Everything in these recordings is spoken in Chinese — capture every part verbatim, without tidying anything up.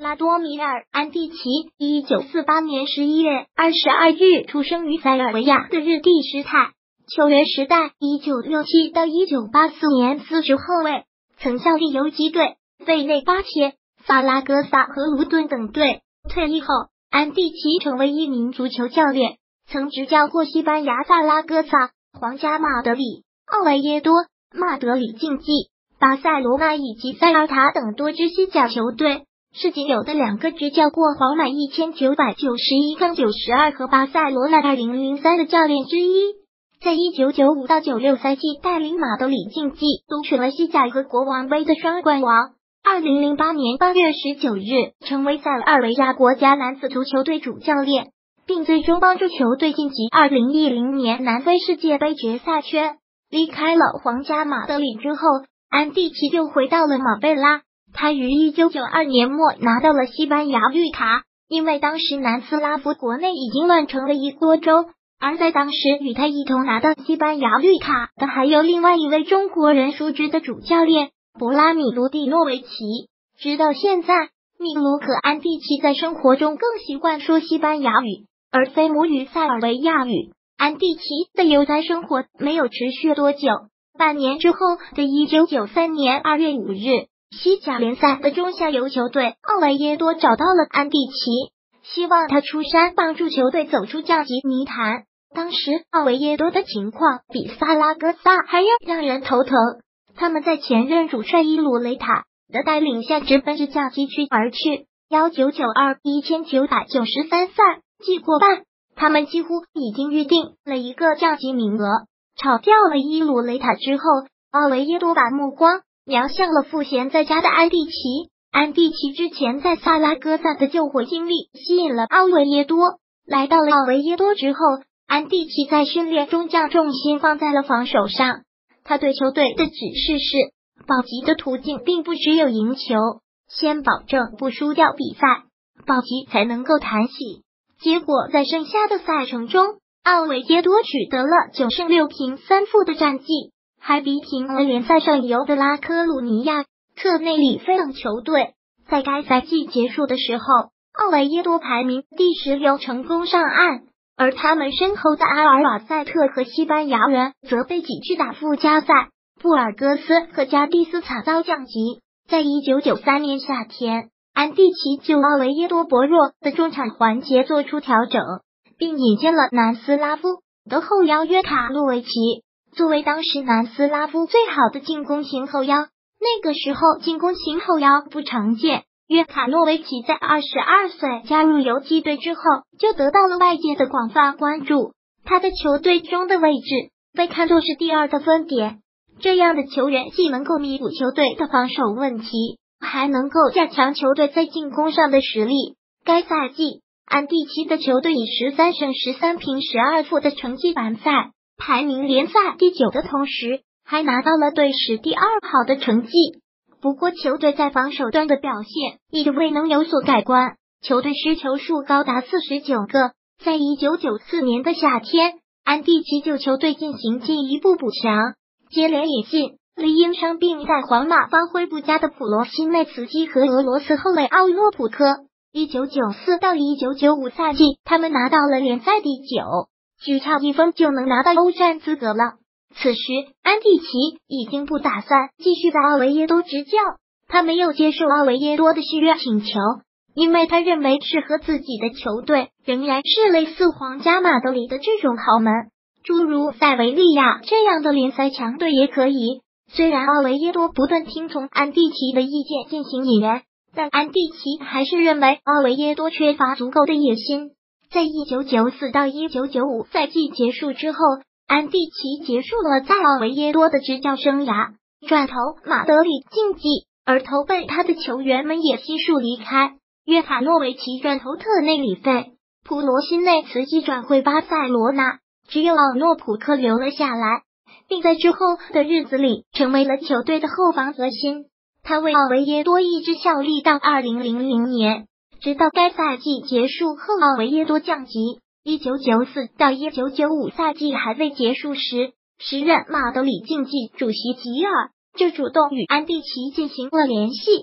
拉多米尔·安蒂奇，一九四八年十一月二十二日出生于塞尔维亚的日地什泰。球员时代一九六七到一九八四年四十后卫，曾效力游击队、费内巴切、萨拉戈萨和卢顿等队。退役后，安蒂奇成为一名足球教练，曾执教过西班牙萨拉戈萨、皇家马德里、奥维耶多、马德里竞技、巴塞罗那以及塞尔塔等多支西甲球队，是仅有的两个执教过皇马一千九百九十一杠九十二和巴塞罗那二零零三的教练之一。在一九九五到九六赛季带领马德里竞技夺取了西甲和国王杯的双冠王。二零零八年八月十九日成为塞尔维亚国家男子足球队主教练，并最终帮助球队晋级二零一零年南非世界杯决赛圈。离开了皇家马德里之后，安蒂奇又回到了马贝拉。他于一九九二年末拿到了西班牙绿卡，因为当时南斯拉夫国内已经乱成了一锅粥。而在当时与他一同拿到西班牙绿卡的还有另外一位中国人熟知的主教练博拉米卢蒂诺维奇。直到现在，米卢和安蒂奇在生活中更习惯说西班牙语，而非母语塞尔维亚语。安蒂奇的留台生活没有持续多久，半年之后的一九九三年二月五日，西甲联赛的中下游球队奥维耶多找到了安蒂奇，希望他出山帮助球队走出降级泥潭。当时奥维耶多的情况比萨拉戈萨还要让人头疼，他们在前任主帅伊鲁雷塔的带领下直奔着降级区而去。一九九二 一千九百九十三赛季过半，他们几乎已经预定了一个降级名额。炒掉了伊鲁雷塔之后，奥维耶多把目光瞄向了赋闲在家的安蒂奇。安蒂奇之前在萨拉戈萨的救火经历吸引了奥维耶多，来到了奥维耶多之后，安蒂奇在训练中将重心放在了防守上。他对球队的指示是，保级的途径并不只有赢球，先保证不输掉比赛，保级才能够谈喜。结果在剩下的赛程中，奥维耶多取得了九胜六平三负的战绩，还逼平了联赛上游的拉科鲁尼亚、特内里菲等球队。在该赛季结束的时候，奥维耶多排名第十六，成功上岸。而他们身后的阿尔瓦塞特和西班牙人则被挤去打附加赛，布尔戈斯和加的斯惨遭降级。在一九九三年夏天，安蒂奇就奥维耶多薄弱的中场环节做出调整，并引进了南斯拉夫的后腰约卡洛维奇，作为当时南斯拉夫最好的进攻型后腰。那个时候进攻型后腰不常见。约卡诺维奇在二十二岁加入游击队之后，就得到了外界的广泛关注。他的球队中的位置被看作是第二的分点，这样的球员既能够弥补球队的防守问题，还能够加强球队在进攻上的实力。该赛季，安蒂奇的球队以十三胜十三平十二负的成绩完赛，排名联赛第九的同时，还拿到了队史第二好的成绩。不过球队在防守端的表现一直未能有所改观，球队失球数高达四十九个。在一九九四年的夏天，安蒂奇就球队进行进一步补强，接连引进了因伤病在皇马发挥不佳的普罗西内茨基和俄罗斯后卫奥诺普科。一九九四到一九九五赛季，他们拿到了联赛第九，只差一分就能拿到欧战资格了。此时安蒂奇已经不打算继续在奥维耶多执教，他没有接受奥维耶多的续约请求，因为他认为适合自己的球队仍然是类似皇家马德里的这种豪门，诸如塞维利亚这样的联赛强队也可以。虽然奥维耶多不断听从安蒂奇的意见进行引援，但安蒂奇还是认为奥维耶多缺乏足够的野心。在一九九四到一九九五赛季结束之后，安蒂奇结束了在奥维耶多的执教生涯，转投马德里竞技，而投奔他的球员们也悉数离开。约卡诺维奇转投特内里费，普罗辛内茨基转回巴塞罗那，只有奥诺普克留了下来，并在之后的日子里成为了球队的后防核心。他为奥维耶多一直效力到二零零零年，直到该赛季结束后奥维耶多降级。一九九四到一九九五赛季还未结束时，时任马德里竞技主席吉尔就主动与安蒂奇进行了联系。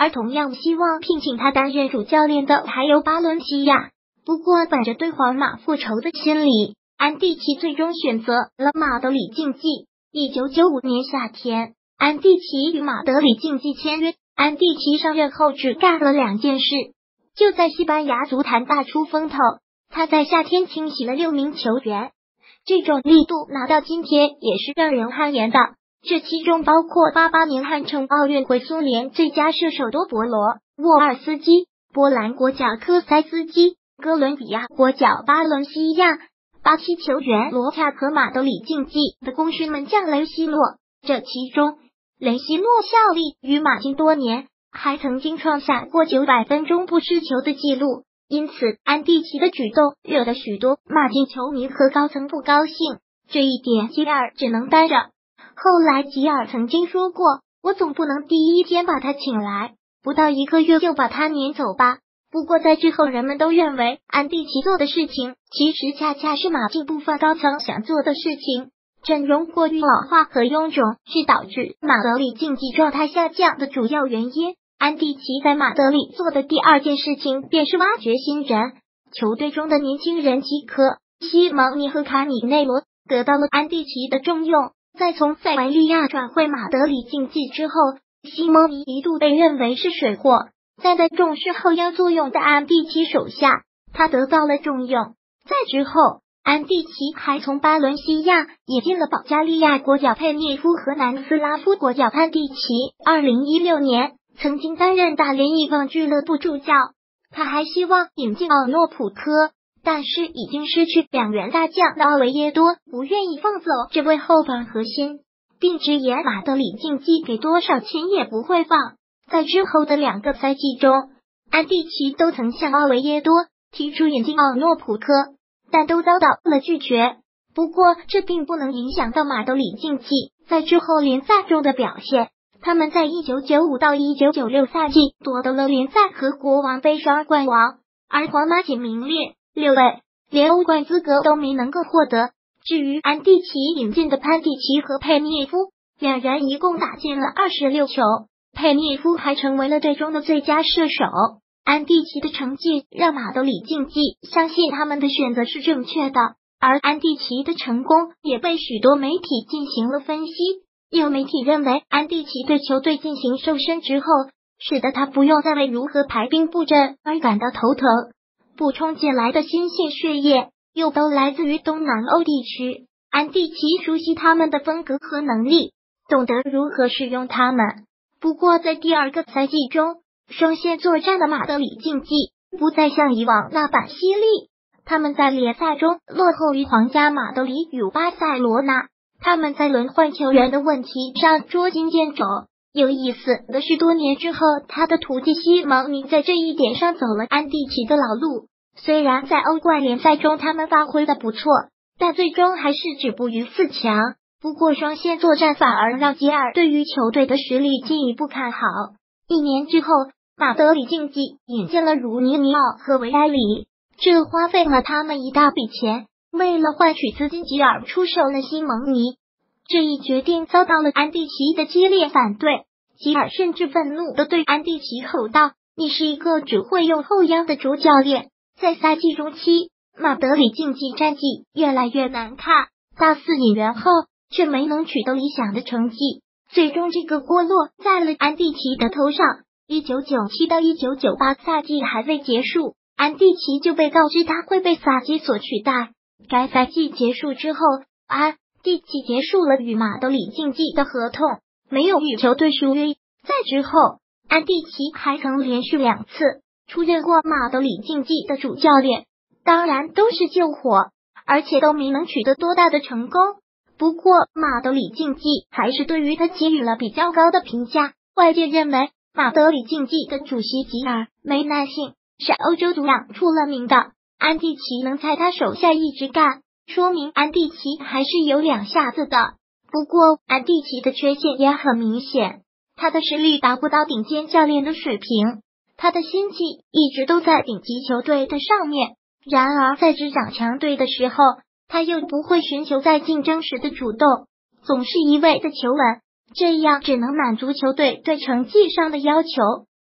而同样希望聘请他担任主教练的还有巴伦西亚。不过本着对皇马复仇的心理，安蒂奇最终选择了马德里竞技。一九九五年夏天，安蒂奇与马德里竞技签约。安蒂奇上任后只干了两件事，就在西班牙足坛大出风头。他在夏天清洗了六名球员，这种力度拿到今天也是让人汗颜的。这其中包括八八年汉城奥运会苏联最佳射手多博罗沃尔斯基、波兰国脚科塞斯基、哥伦比亚国脚巴伦西亚、巴西球员罗恰和马德里竞技的功勋门将雷西洛。这其中，雷西洛效力于马竞多年，还曾经创下过九百分钟不失球的纪录。因此，安蒂奇的举动惹得许多马竞球迷和高层不高兴。这一点吉尔只能担着。后来吉尔曾经说过，我总不能第一天把他请来，不到一个月就把他撵走吧。不过在之后人们都认为安蒂奇做的事情其实恰恰是马竞部分高层想做的事情。阵容过于老化和臃肿是导致马德里竞技状态下降的主要原因。安蒂奇在马德里做的第二件事情便是挖掘新人，球队中的年轻人基科、西蒙尼和卡米内罗得到了安蒂奇的重用。在从塞维利亚转会马德里竞技之后，西蒙尼一度被认为是水货，但在重视后腰作用的安蒂奇手下，他得到了重用。在之后，安蒂奇还从巴伦西亚引进了保加利亚国脚佩涅夫和南斯拉夫国脚安蒂奇。二零一六年，曾经担任大连亿万俱乐部助教，他还希望引进奥诺普科，但是已经失去两员大将的奥维耶多不愿意放走这位后防核心，并直言马德里竞技给多少钱也不会放。在之后的两个赛季中，安蒂奇都曾向奥维耶多提出引进奥诺普科，但都遭到了拒绝。不过这并不能影响到马德里竞技在之后联赛中的表现。他们在一九九五到一九九六赛季夺得了联赛和国王杯双冠王，而皇马仅名列六位，连欧冠资格都没能够获得。至于安蒂奇引进的潘蒂奇和佩涅夫，两人一共打进了二十六球，佩涅夫还成为了队中的最佳射手。安蒂奇的成绩让马德里竞技相信他们的选择是正确的，而安蒂奇的成功也被许多媒体进行了分析。有媒体认为，安蒂奇对球队进行瘦身之后，使得他不用再为如何排兵布阵而感到头疼。补充进来的新鲜血液又都来自于东南欧地区，安蒂奇熟悉他们的风格和能力，懂得如何使用他们。不过在第二个赛季中，双线作战的马德里竞技不再像以往那般犀利，他们在联赛中落后于皇家马德里与巴塞罗那。他们在轮换球员的问题上捉襟见肘。有意思的是，多年之后，他的徒弟西蒙尼在这一点上走了安蒂奇的老路。虽然在欧冠联赛中他们发挥的不错，但最终还是止步于四强。不过双线作战反而让吉尔对于球队的实力进一步看好。一年之后，马德里竞技引进了鲁尼尼奥和维埃里，这花费了他们一大笔钱。为了换取资金，吉尔出售了西蒙尼。这一决定遭到了安蒂奇的激烈反对，吉尔甚至愤怒地对安蒂奇吼道：“你是一个只会用后腰的主教练。”在赛季中期，马德里竞技战绩越来越难看，大肆引援后却没能取得理想的成绩，最终这个锅落在了安蒂奇的头上。一九九七到一九九八赛季还未结束，安蒂奇就被告知他会被萨基所取代。该赛季结束之后，安蒂奇结束了与马德里竞技的合同，没有与球队续约。在之后，安蒂奇还曾连续两次出任过马德里竞技的主教练，当然都是救火，而且都没能取得多大的成功。不过马德里竞技还是对于他给予了比较高的评价。外界认为马德里竞技的主席吉尔没耐性，是欧洲足养出了名的。安蒂奇能在他手下一直干，说明安蒂奇还是有两下子的。不过安蒂奇的缺陷也很明显，他的实力达不到顶尖教练的水平，他的心气一直都在顶级球队的上面。然而在执掌强队的时候，他又不会寻求在竞争时的主动，总是一味的求稳，这样只能满足球队对成绩上的要求。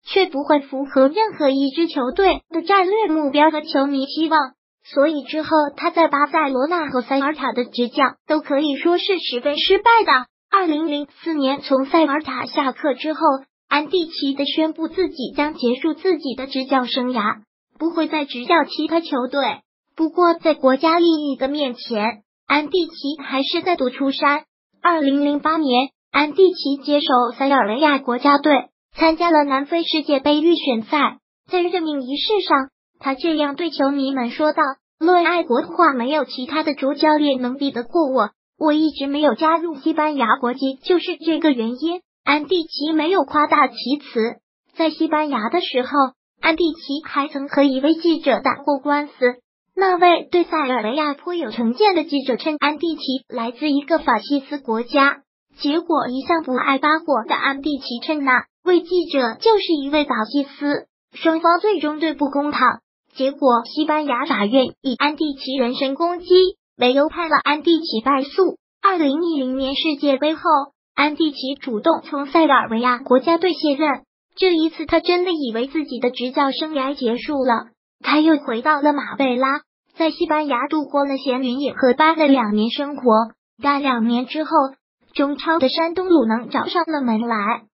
却不会符合任何一支球队的战略目标和球迷期望。所以之后他在巴塞罗那和塞尔塔的执教都可以说是十分失败的。二零零四年从塞尔塔下课之后，安蒂奇的宣布自己将结束自己的执教生涯，不会再执教其他球队。不过在国家利益的面前，安蒂奇还是再度出山。二零零八年，安蒂奇接手塞尔维亚国家队，参加了南非世界杯预选赛。在任命仪式上，他这样对球迷们说道：论爱国话，没有其他的主教练能比得过我。我一直没有加入西班牙国籍，就是这个原因。安蒂奇没有夸大其词。在西班牙的时候，安蒂奇还曾和一位记者打过官司。那位对塞尔维亚颇有成见的记者称安蒂奇来自一个法西斯国家，结果一向不爱搭伙的安蒂奇称那位记者就是一位法西斯，双方最终对簿公堂。结果西班牙法院以安蒂奇人身攻击为由判了安蒂奇败诉。二零一零年世界杯后，安蒂奇主动从塞尔维亚国家队卸任，这一次他真的以为自己的执教生涯结束了。他又回到了马贝拉，在西班牙度过了闲云野鹤般的两年生活，但两年之后，中超的山东鲁能找上了门来。